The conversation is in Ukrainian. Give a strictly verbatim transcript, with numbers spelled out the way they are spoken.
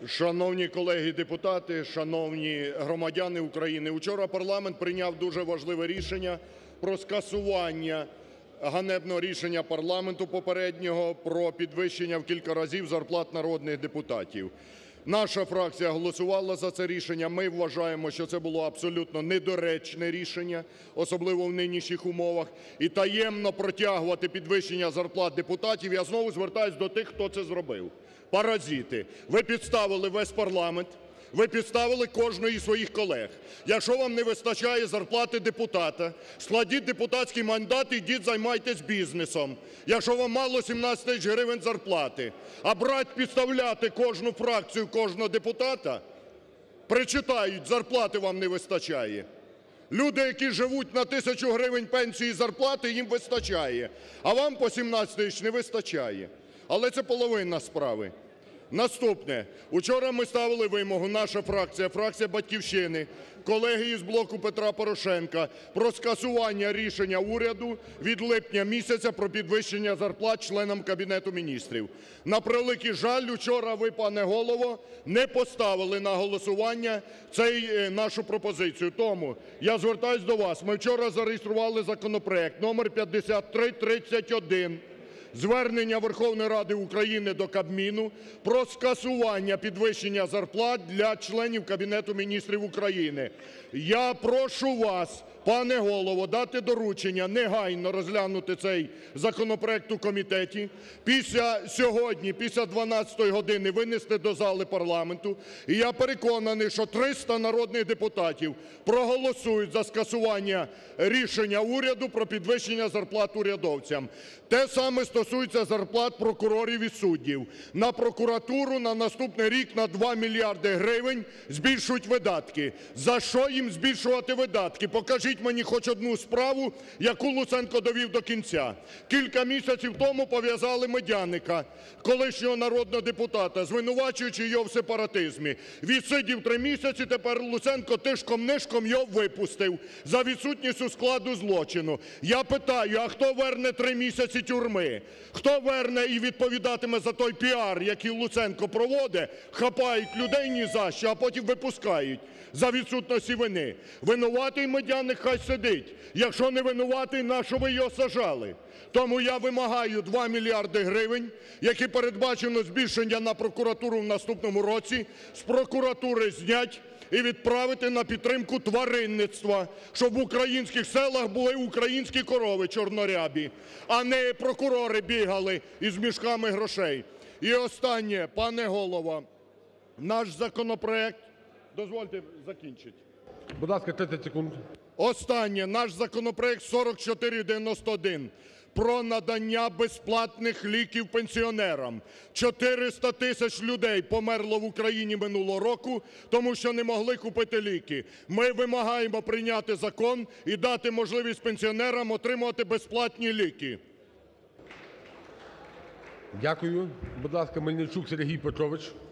Шановні колеги депутати, шановні громадяни України! Учора парламент прийняв дуже важливе рішення про скасування ганебного рішення парламенту попереднього про підвищення в кілька разів зарплат народних депутатів. Наша фракція голосувала за це рішення. Ми вважаємо, що це було абсолютно недоречне рішення, особливо в нинішніх умовах. І таємно протягувати підвищення зарплат депутатів, я знову звертаюсь до тих, хто це зробив. Паразити! Ви підставили весь парламент, ви підставили кожного із своїх колег. Якщо вам не вистачає зарплати депутата, складіть депутатський мандат і йдіть займайтесь бізнесом. Якщо вам мало сімнадцять тисяч гривень зарплати, а брати підставляти кожну фракцію, кожного депутата, причитають, зарплати вам не вистачає. Люди, які живуть на тисячу гривень пенсії і зарплати, їм вистачає, а вам по сімнадцять тисяч не вистачає. Але це половина справи. Наступне. Учора ми ставили вимогу, наша фракція, фракція "Батьківщини", колеги із "Блоку Петра Порошенка" про скасування рішення уряду від липня місяця про підвищення зарплат членам Кабінету Міністрів. На превеликий жаль, учора ви, пане Голово, не поставили на голосування цей, нашу пропозицію. Тому я звертаюсь до вас. Ми вчора зареєстрували законопроект номер п'ятдесят три тридцять один. Звернення Верховної Ради України до Кабміну про скасування підвищення зарплат для членів Кабінету Міністрів України. Я прошу вас, пане Голово, дати доручення негайно розглянути цей законопроект у комітеті, після сьогодні, після дванадцятої години винести до зали парламенту. І я переконаний, що триста народних депутатів проголосують за скасування рішення уряду про підвищення зарплат урядовцям. Те саме стосується зарплат прокурорів і суддів. На прокуратуру на наступний рік на два мільярди гривень збільшують видатки. За що їм збільшувати видатки? Покажіть мені хоч одну справу, яку Луценко довів до кінця. Кілька місяців тому пов'язали Медяника, колишнього народного депутата, звинувачуючи його в сепаратизмі. Відсидів три місяці, тепер Луценко тишком-нишком його випустив за відсутністю складу злочину. Я питаю, а хто верне три місяці тюрми? Хто верне і відповідатиме за той піар, який Луценко проводить? Хапають людей ні за що, а потім випускають за відсутності вини. Винуватий Медяник хай сидить. Якщо не винуватий, нащо ви його саджали? Тому я вимагаю два мільярди гривень, які передбачено збільшення на прокуратуру в наступному році, з прокуратури знять і відправити на підтримку тваринництва, щоб в українських селах були українські корови чорнорябі, а не прокурори бігали із мішками грошей. І останнє, пане Голово, наш законопроект… Дозвольте закінчити. Будь ласка, тридцять секунд. Останнє. Наш законопроект сорок чотири дев'яносто один про надання безплатних ліків пенсіонерам. чотириста тисяч людей померло в Україні минулого року, тому що не могли купити ліки. Ми вимагаємо прийняти закон і дати можливість пенсіонерам отримувати безплатні ліки. Дякую. Будь ласка, Мельничук Сергій Петрович.